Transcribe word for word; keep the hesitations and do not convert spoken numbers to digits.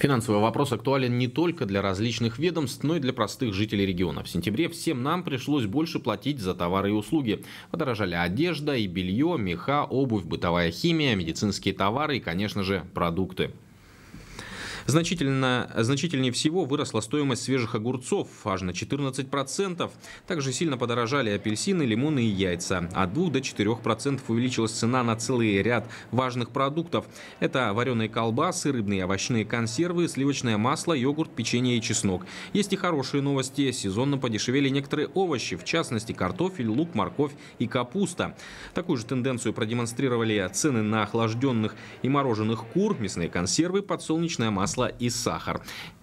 Финансовый вопрос актуален не только для различных ведомств, но и для простых жителей региона. В сентябре всем нам пришлось больше платить за товары и услуги. Подорожали одежда и белье, меха, обувь, бытовая химия, медицинские товары и, конечно же, продукты. Значительно, значительнее всего выросла стоимость свежих огурцов, аж на четырнадцать процентов. Также сильно подорожали апельсины, лимоны и яйца. От двух до четырёх процентов увеличилась цена на целый ряд важных продуктов. Это вареные колбасы, рыбные и овощные консервы, сливочное масло, йогурт, печенье и чеснок. Есть и хорошие новости. Сезонно подешевели некоторые овощи, в частности картофель, лук, морковь и капуста. Такую же тенденцию продемонстрировали цены на охлажденных и мороженых кур, мясные консервы, подсолнечное масло и сахар.